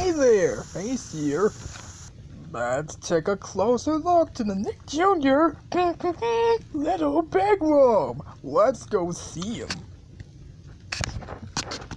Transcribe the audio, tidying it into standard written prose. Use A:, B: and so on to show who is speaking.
A: Hi there, Face here. Let's take a closer look to the Nick Jr. little big room. Let's go see him.